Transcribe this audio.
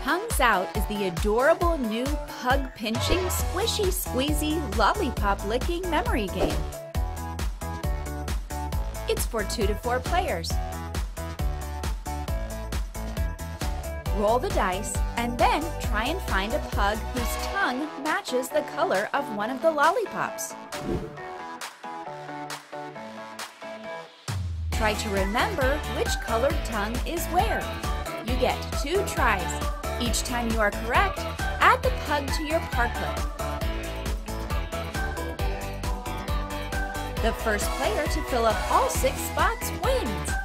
Tongues Out is the adorable new pug-pinching, squishy-squeezy, lollipop-licking memory game. It's for 2 to 4 players. Roll the dice and then try and find a pug whose tongue matches the color of one of the lollipops. Try to remember which colored tongue is where. You get 2 tries. Each time you are correct, add the pug to your Parklet. The first player to fill up all 6 spots wins.